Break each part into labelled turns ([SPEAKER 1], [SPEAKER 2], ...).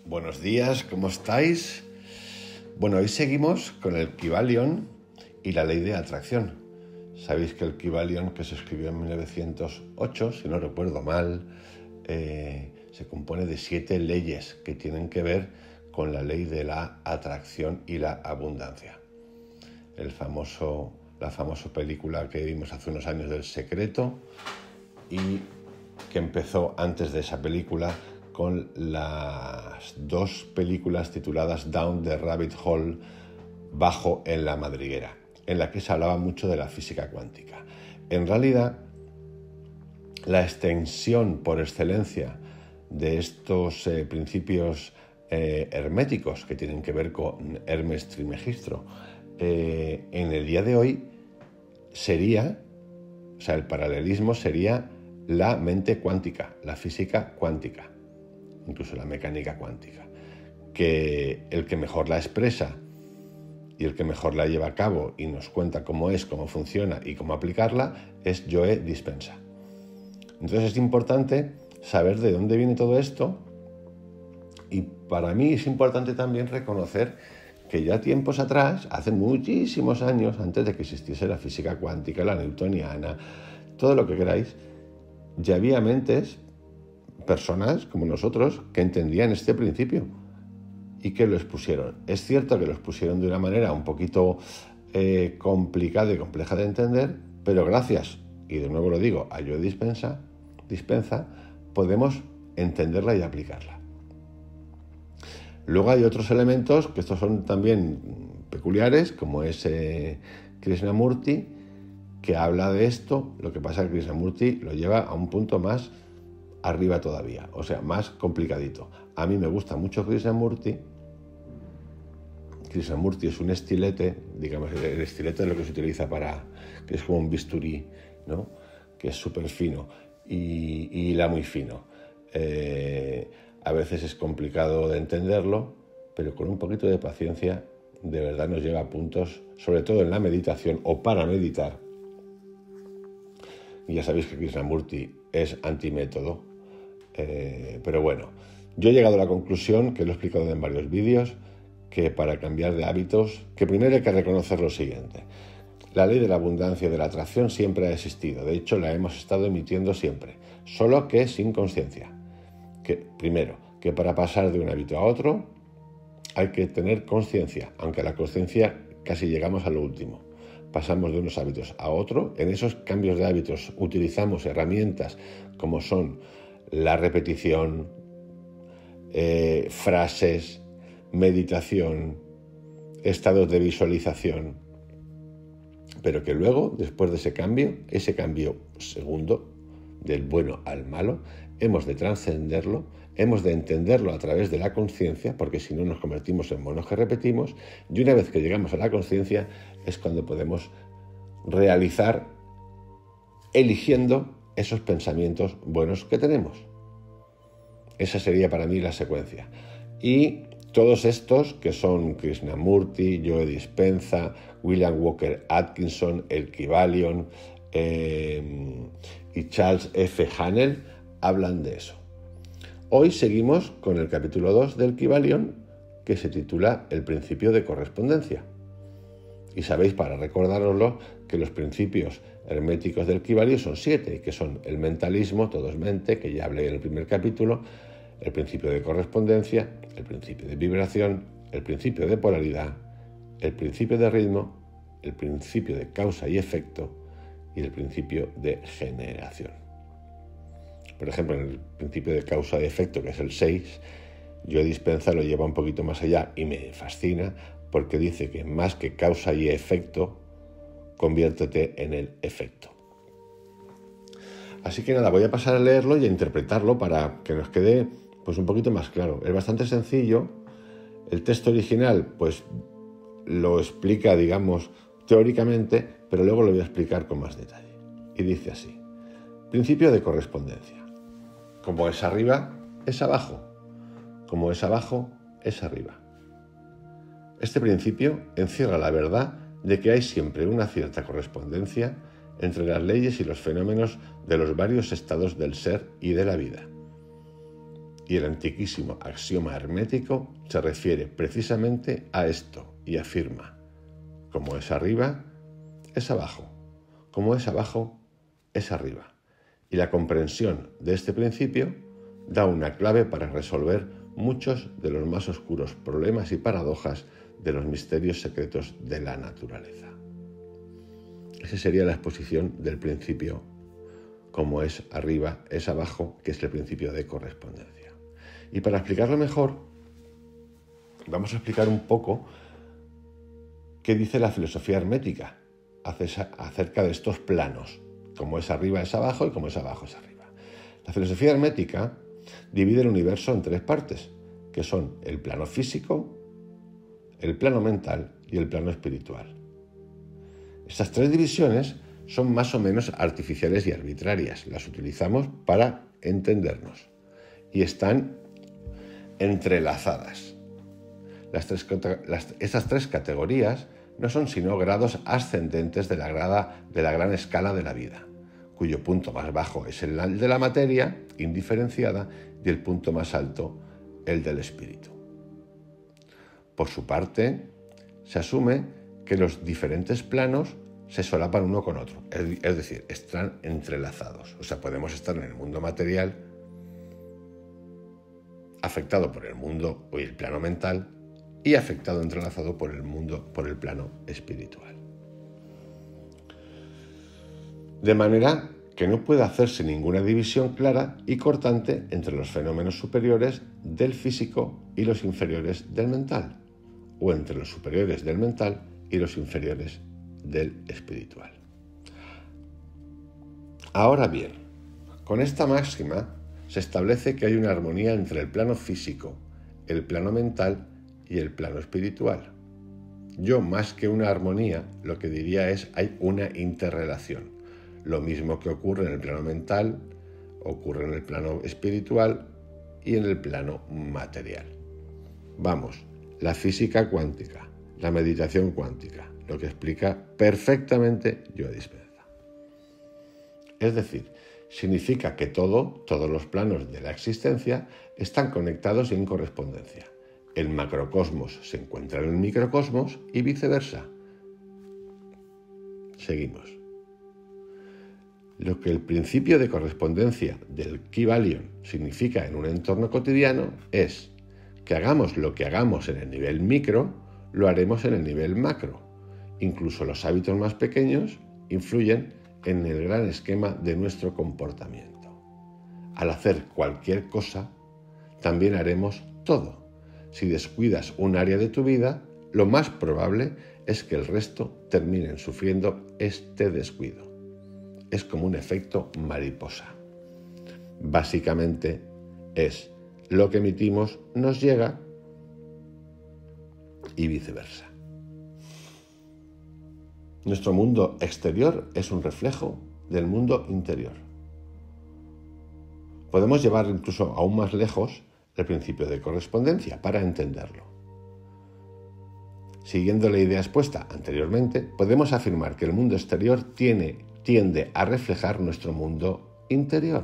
[SPEAKER 1] Buenos días, ¿cómo estáis? Bueno, hoy seguimos con el Kybalion y la ley de atracción. Sabéis que el Kybalion, que se escribió en 1908, si no recuerdo mal, se compone de 7 leyes que tienen que ver con la ley de la atracción y la abundancia. La famosa película que vimos hace unos años del Secreto, y que empezó antes de esa película con las 2 películas tituladas Down the Rabbit Hole, Bajo en la madriguera, en la que se hablaba mucho de la física cuántica. En realidad, la extensión por excelencia de estos principios herméticos que tienen que ver con Hermes Trismegisto, en el día de hoy sería, el paralelismo sería la mente cuántica, la física cuántica, incluso la mecánica cuántica, que el que mejor la expresa y el que mejor la lleva a cabo y nos cuenta cómo es, cómo funciona y cómo aplicarla es Joe Dispenza. Entonces es importante saber de dónde viene todo esto, y para mí es importante también reconocer que ya tiempos atrás, hace muchísimos años, antes de que existiese la física cuántica, la newtoniana, todo lo que queráis, ya había mentes, personas como nosotros, que entendían este principio y que lo expusieron. Es cierto que lo expusieron de una manera un poquito complicada y compleja de entender, pero gracias, y de nuevo lo digo, a Joe Dispenza, podemos entenderla y aplicarla. Luego hay otros elementos que estos son también peculiares, como es Krishnamurti, que habla de esto. Lo que pasa es que Krishnamurti lo lleva a un punto más arriba todavía, o sea, más complicadito. A mí me gusta mucho Krishnamurti. Krishnamurti es un estilete, digamos, el estilete es lo que se utiliza que es como un bisturí, ¿no? Que es súper fino y hila muy fino. A veces es complicado de entenderlo, pero con un poquito de paciencia, de verdad nos lleva a puntos, sobre todo en la meditación o para meditar. Y ya sabéis que Krishnamurti es antimétodo, pero bueno, yo he llegado a la conclusión, que lo he explicado en varios vídeos, que para cambiar de hábitos, que primero hay que reconocer lo siguiente: la ley de la abundancia y de la atracción siempre ha existido, de hecho la hemos estado emitiendo siempre, solo que sin conciencia. Primero, que para pasar de un hábito a otro hay que tener conciencia, aunque a la conciencia casi llegamos a lo último. Pasamos de unos hábitos a otro. En esos cambios de hábitos utilizamos herramientas como son la repetición, frases, meditación, estados de visualización, pero que luego, después de ese cambio segundo, del bueno al malo, hemos de trascenderlo, hemos de entenderlo a través de la conciencia, porque si no nos convertimos en monos que repetimos, y una vez que llegamos a la conciencia es cuando podemos realizar eligiendo esos pensamientos buenos que tenemos. Esa sería para mí la secuencia. Y todos estos, que son Krishnamurti, Joe Dispenza, William Walker Atkinson, el Kybalion y Charles F. Haanel, hablan de eso. Hoy seguimos con el capítulo 2 del Kybalion, que se titula El principio de correspondencia. Y sabéis, para recordároslo, que los principios herméticos del Kybalion son 7, que son el mentalismo, todo es mente, que ya hablé en el primer capítulo, el principio de correspondencia, el principio de vibración, el principio de polaridad, el principio de ritmo, el principio de causa y efecto y el principio de generación. Por ejemplo, en el principio de causa y efecto, que es el 6, Joe Dispenza lo lleva un poquito más allá y me fascina, porque dice que más que causa y efecto, conviértete en el efecto. Así que nada, voy a pasar a leerlo y a interpretarlo para que nos quede pues un poquito más claro. Es bastante sencillo. El texto original pues lo explica, digamos, teóricamente, pero luego lo voy a explicar con más detalle. Y dice así: principio de correspondencia. Como es arriba, es abajo. Como es abajo, es arriba. Este principio encierra la verdad de que hay siempre una cierta correspondencia entre las leyes y los fenómenos de los varios estados del ser y de la vida. Y el antiquísimo axioma hermético se refiere precisamente a esto y afirma: como es arriba, es abajo; como es abajo, es arriba. Y la comprensión de este principio da una clave para resolver muchos de los más oscuros problemas y paradojas de los misterios secretos de la naturaleza. Esa sería la exposición del principio como es arriba, es abajo, que es el principio de correspondencia. Y para explicarlo mejor, vamos a explicar un poco qué dice la filosofía hermética acerca de estos planos, como es arriba es abajo y como es abajo es arriba. La filosofía hermética divide el universo en tres partes, que son el plano físico, el plano mental y el plano espiritual. Estas tres divisiones son más o menos artificiales y arbitrarias. Las utilizamos para entendernos y están entrelazadas. Estas tres categorías no son sino grados ascendentes de la gran escala de la vida, cuyo punto más bajo es el de la materia indiferenciada y el punto más alto el del espíritu. Por su parte, se asume que los diferentes planos se solapan uno con otro, es decir, están entrelazados. O sea, podemos estar en el mundo material afectado por el mundo o el plano mental y afectado, entrelazado por el plano espiritual. De manera que no puede hacerse ninguna división clara y cortante entre los fenómenos superiores del físico y los inferiores del mental, o entre los superiores del mental y los inferiores del espiritual. Ahora bien, con esta máxima se establece que hay una armonía entre el plano físico, el plano mental y el plano espiritual. Yo, más que una armonía, lo que diría es hay una interrelación. Lo mismo que ocurre en el plano mental, ocurre en el plano espiritual y en el plano material. Vamos, la física cuántica, la meditación cuántica, lo que explica perfectamente Joe Dispenza. Es decir, significa que todos los planos de la existencia están conectados y en correspondencia. El macrocosmos se encuentra en el microcosmos y viceversa. Seguimos. Lo que el principio de correspondencia del Kybalion significa en un entorno cotidiano es que hagamos lo que hagamos en el nivel micro, lo haremos en el nivel macro. Incluso los hábitos más pequeños influyen en el gran esquema de nuestro comportamiento. Al hacer cualquier cosa, también haremos todo. Si descuidas un área de tu vida, lo más probable es que el resto terminen sufriendo este descuido. Es como un efecto mariposa. Básicamente es lo que emitimos nos llega y viceversa. Nuestro mundo exterior es un reflejo del mundo interior. Podemos llevar incluso aún más lejos el principio de correspondencia para entenderlo. Siguiendo la idea expuesta anteriormente, podemos afirmar que el mundo exterior tiende a reflejar nuestro mundo interior,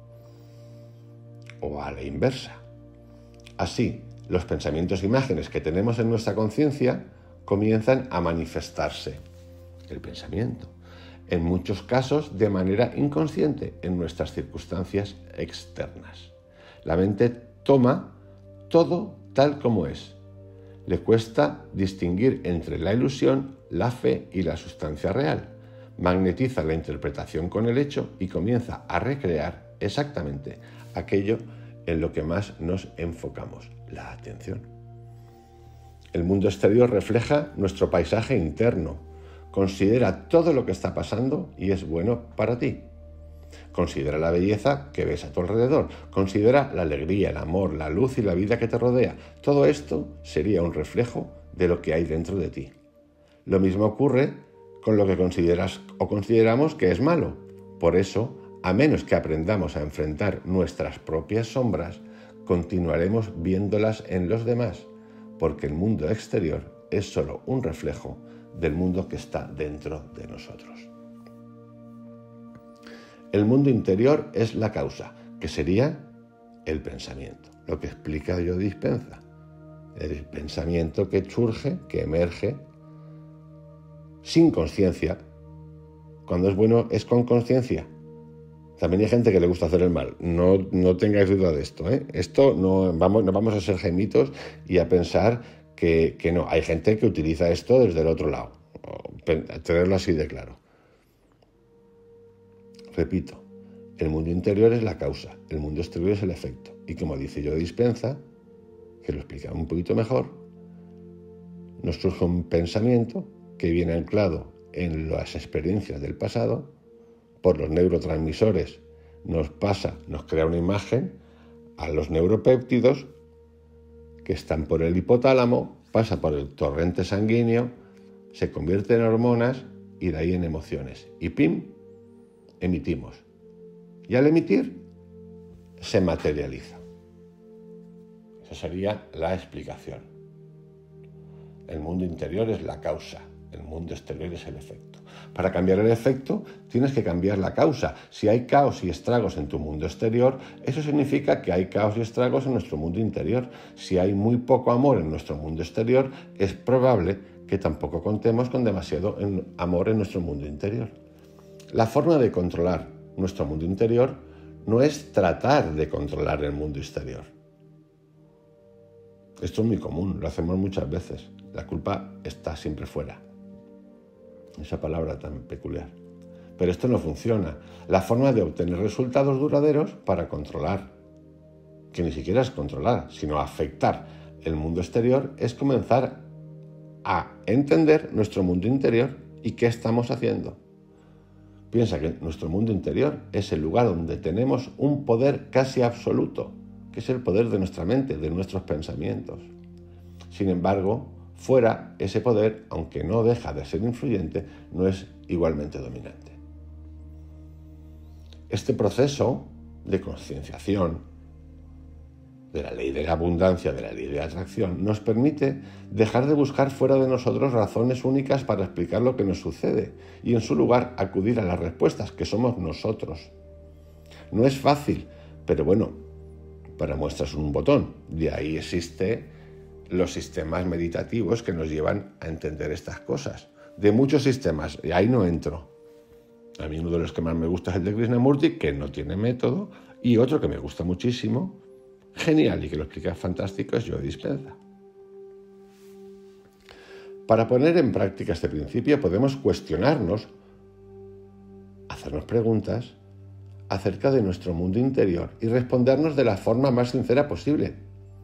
[SPEAKER 1] o a la inversa. Así, los pensamientos e imágenes que tenemos en nuestra conciencia comienzan a manifestarse, el pensamiento, en muchos casos de manera inconsciente en nuestras circunstancias externas. La mente toma todo tal como es. Le cuesta distinguir entre la ilusión, la fe y la sustancia real. Magnetiza la interpretación con el hecho y comienza a recrear exactamente aquello en lo que más nos enfocamos, la atención. El mundo exterior refleja nuestro paisaje interno. Considera todo lo que está pasando y es bueno para ti. Considera la belleza que ves a tu alrededor. Considera la alegría, el amor, la luz y la vida que te rodea. Todo esto sería un reflejo de lo que hay dentro de ti. Lo mismo ocurre con lo que consideras o consideramos que es malo. Por eso, a menos que aprendamos a enfrentar nuestras propias sombras, continuaremos viéndolas en los demás, porque el mundo exterior es solo un reflejo del mundo que está dentro de nosotros. El mundo interior es la causa, que sería el pensamiento. lo que explica Joe Dispenza. El pensamiento que surge, que emerge, sin consciencia. Cuando es bueno es con consciencia. También hay gente que le gusta hacer el mal. No tengáis duda de esto, ¿eh? Esto no vamos a ser gemitos y a pensar que no. Hay gente que utiliza esto desde el otro lado. Tenerlo así de claro. Repito, el mundo interior es la causa, el mundo exterior es el efecto. Y como dice Joe Dispenza, que lo explica un poquito mejor, nos surge un pensamiento que viene anclado en las experiencias del pasado, por los neurotransmisores nos crea una imagen a los neuropéptidos que están por el hipotálamo, pasa por el torrente sanguíneo, se convierte en hormonas y de ahí en emociones. Y ¡pim!, emitimos. Y al emitir, se materializa. Esa sería la explicación. El mundo interior es la causa, el mundo exterior es el efecto. Para cambiar el efecto, tienes que cambiar la causa. Si hay caos y estragos en tu mundo exterior, eso significa que hay caos y estragos en nuestro mundo interior. Si hay muy poco amor en nuestro mundo exterior, es probable que tampoco contemos con demasiado amor en nuestro mundo interior. La forma de controlar nuestro mundo interior no es tratar de controlar el mundo exterior. Esto es muy común, lo hacemos muchas veces. La culpa está siempre fuera. Esa palabra tan peculiar. Pero esto no funciona. La forma de obtener resultados duraderos para controlar, que ni siquiera es controlar, sino afectar el mundo exterior, es comenzar a entender nuestro mundo interior y qué estamos haciendo. Piensa que nuestro mundo interior es el lugar donde tenemos un poder casi absoluto, que es el poder de nuestra mente, de nuestros pensamientos. Sin embargo, fuera, ese poder, aunque no deja de ser influyente, no es igualmente dominante. Este proceso de concienciación de la ley de la abundancia, de la ley de la atracción, nos permite dejar de buscar fuera de nosotros razones únicas para explicar lo que nos sucede y en su lugar acudir a las respuestas, que somos nosotros. No es fácil, pero bueno, para muestras un botón. De ahí existen los sistemas meditativos que nos llevan a entender estas cosas. De muchos sistemas, y ahí no entro. A mí uno de los que más me gusta es el de Krishnamurti, que no tiene método, y otro que me gusta muchísimo, genial y que lo explica fantástico, es Joe Dispenza. Para poner en práctica este principio podemos cuestionarnos, hacernos preguntas acerca de nuestro mundo interior y respondernos de la forma más sincera posible.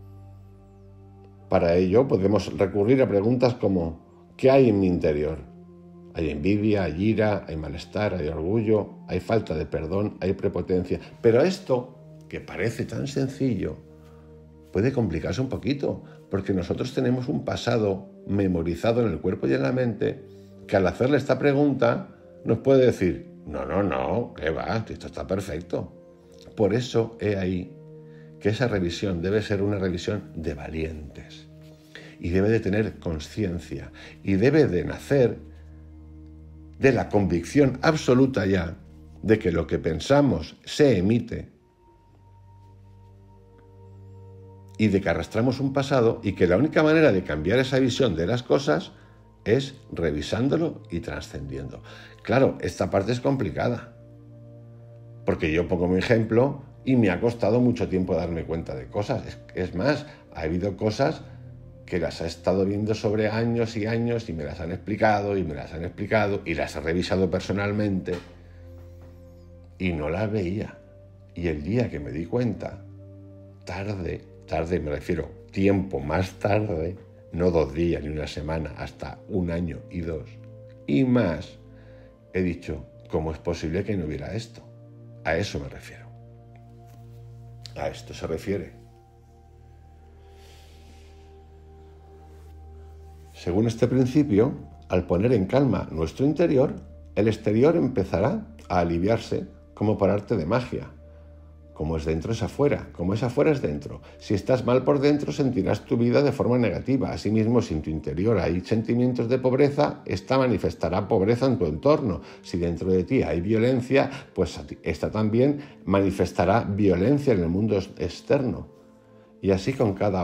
[SPEAKER 1] Para ello podemos recurrir a preguntas como ¿qué hay en mi interior? Hay envidia, hay ira, hay malestar, hay orgullo, hay falta de perdón, hay prepotencia. Pero esto, que parece tan sencillo, puede complicarse un poquito, porque nosotros tenemos un pasado memorizado en el cuerpo y en la mente que al hacerle esta pregunta nos puede decir no, ¿qué va? Esto está perfecto. Por eso he ahí que esa revisión debe ser una revisión de valientes y debe de tener conciencia y debe de nacer de la convicción absoluta ya de que lo que pensamos se emite y de que arrastramos un pasado y que la única manera de cambiar esa visión de las cosas es revisándolo y trascendiendo. Claro, esta parte es complicada, porque yo pongo mi ejemplo y me ha costado mucho tiempo darme cuenta de cosas. Es más, ha habido cosas que las he estado viendo sobre años y años y me las han explicado y las he revisado personalmente y no las veía. Y el día que me di cuenta, tarde me refiero, tiempo más tarde, no 2 días ni una semana, hasta 1 año y 2 y más, he dicho, ¿cómo es posible que no hubiera esto? A eso me refiero. A esto se refiere. Según este principio, al poner en calma nuestro interior, el exterior empezará a aliviarse como por arte de magia. Como es dentro es afuera, como es afuera es dentro. Si estás mal por dentro, sentirás tu vida de forma negativa. Asimismo, si en tu interior hay sentimientos de pobreza, esta manifestará pobreza en tu entorno. Si dentro de ti hay violencia, pues esta también manifestará violencia en el mundo externo. Y así con cada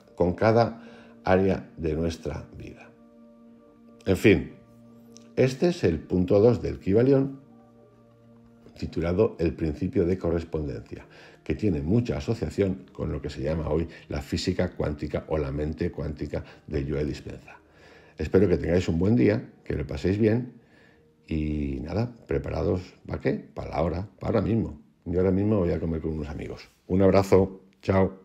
[SPEAKER 1] área de nuestra vida. En fin, este es el punto 2 del Kybalión, titulado El principio de correspondencia, que tiene mucha asociación con lo que se llama hoy la física cuántica o la mente cuántica de Joe Dispenza. Espero que tengáis un buen día, que lo paséis bien y nada, preparados ¿para qué? Para la hora, para ahora mismo. Yo ahora mismo voy a comer con unos amigos. Un abrazo, chao.